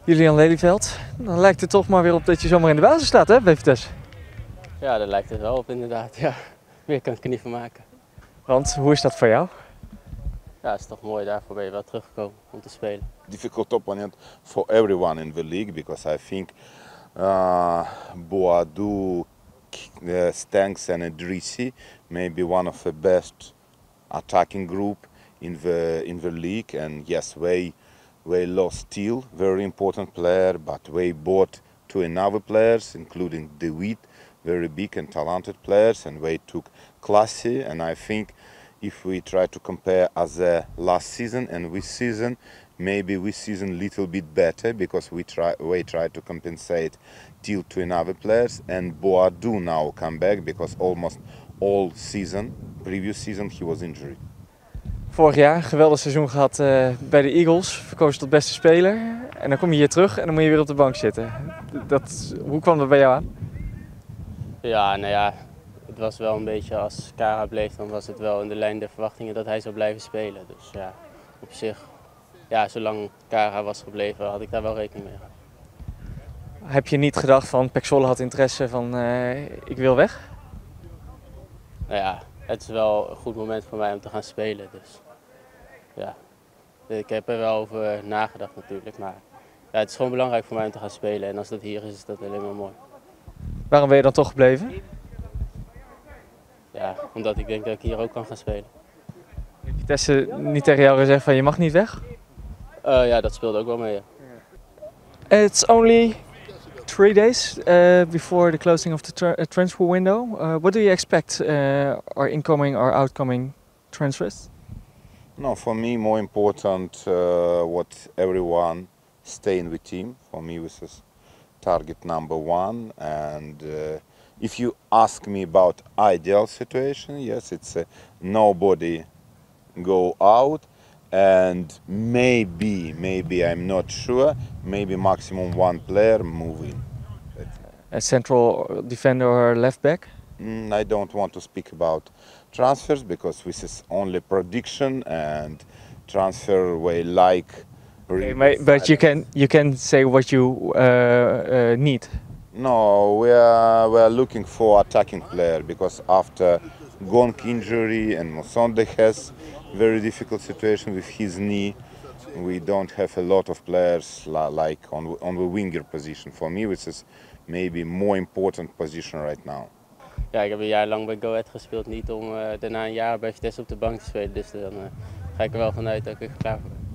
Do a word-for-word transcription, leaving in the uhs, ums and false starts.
Julian Lelyveld. Dan lijkt het toch maar weer op dat je zomaar in de basis staat, hè, bij Vitesse? Ja, daar lijkt het wel op inderdaad. Ja, meer kan ik er niet van maken. Want hoe is dat voor jou? Ja, het is toch mooi, daarvoor ben je wel teruggekomen om te spelen. Difficult opponent for everyone in the league because I think uh, Boadu, uh, Stanks and Idrissi may be one of the best attacking group in the in the league. And yes, we we lost still very important player, but we bought two another players, including De Witt, very big and talented players, and we took Classy. And I think if we try to compare as a last season and this season, maybe this season little bit better because we try we try to compensate till to another players, and Boadu now come back because almost all season, previous season he was injured. Vorig jaar een geweldig seizoen gehad uh, bij de Eagles, verkozen tot beste speler. En dan kom je hier terug en dan moet je weer op de bank zitten. Dat, hoe kwam dat bij jou aan? Ja, nou ja, het was wel een beetje als Kara bleef, dan was het wel in de lijn der verwachtingen dat hij zou blijven spelen. Dus ja, op zich, ja, zolang Kara was gebleven had ik daar wel rekening mee gehouden. Heb je niet gedacht van Pek Zwolle had interesse van uh, ik wil weg? Nou ja, het is wel een goed moment voor mij om te gaan spelen. Dus ja, ik heb er wel over nagedacht natuurlijk. Maar ja, het is gewoon belangrijk voor mij om te gaan spelen. En als dat hier is, is dat alleen maar mooi. Waarom ben je dan toch gebleven? Ja, omdat ik denk dat ik hier ook kan gaan spelen. Heeft Vitesse niet tegen jou gezegd van je mag niet weg? Uh, ja, dat speelde ook wel mee. Ja. It's only three days uh, before the closing of the tra transfer window. Uh, what do you expect uh, are incoming or outcoming transfers? No, for me more important uh, what everyone stay in the team. For me this is target number one. And uh, if you ask me about ideal situation, yes, it's uh, nobody go out. And maybe, maybe I'm not sure, maybe maximum one player moving. A central defender or left back? Mm, I don't want to speak about transfers because this is only prediction and transfer way like. Okay, but you can you can say what you uh, uh, need. No, we are we are looking for attacking player because after Gonk injury and Mosonde has very difficult situation with his knee. We don't have a lot of players like on on the winger position. For me, which is maybe more important position right now. Ja, ik heb een jaar lang bij Go Ahead gespeeld, niet om uh, daarna een jaar bij Vitesse op de bank te spelen. Dus dan uh, ga ik er wel vanuit dat ik er klaar voor ben.